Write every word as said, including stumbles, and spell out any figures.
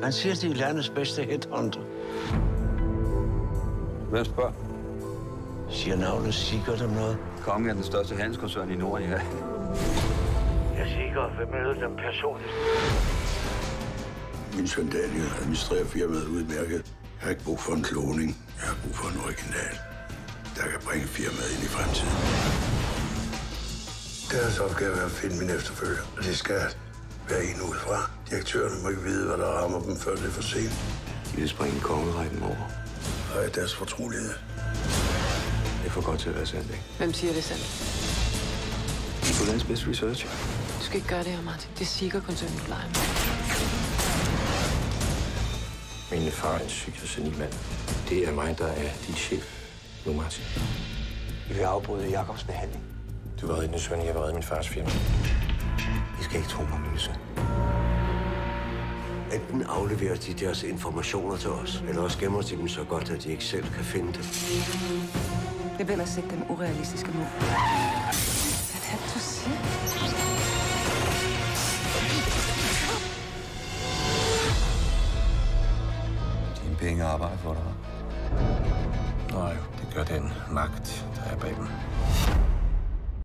Han siger, at de er landets bedste headhunter. Hvem spørger? Siger navnet Sigurd dem noget? Kongen er den største handelskoncern i Norden, ja. Jeg Sigurd vil møde dem personligt. Min søn Daniel administrerer firmaet udmærket. Jeg har ikke brug for en kloning. Jeg har brug for en original, der kan bringe firmaet ind i fremtiden. Deres opgave er at finde min efterfølger, og det skal være en udefra. Direktørerne må ikke vide, hvad der rammer dem, før det er for sent. De vil springe kongerækken over. Og er deres fortrolighed. Det er for godt til at være sandt, ikke? Hvem siger det sandt? I får landets bedste research. Du skal ikke gøre det her, Martin. Det er Sigurd-koncernen, du leger med. Min far er en psykisk mand. Det er mig, der er din chef nu, Martin. Vi vil afbryde Jakobs behandling. Du var redden, søn. Jeg var redden min fars firma. I skal ikke tro mig, min søn. Enten afleverer de deres informationer til os, eller også gemmer de dem så godt, at de ikke selv kan finde dem. Jeg vil ellers sætte den urealistiske mål. Hvad er det, du siger? Dine penge arbejder for dig. Nej, det gør den magt, der er bag dem.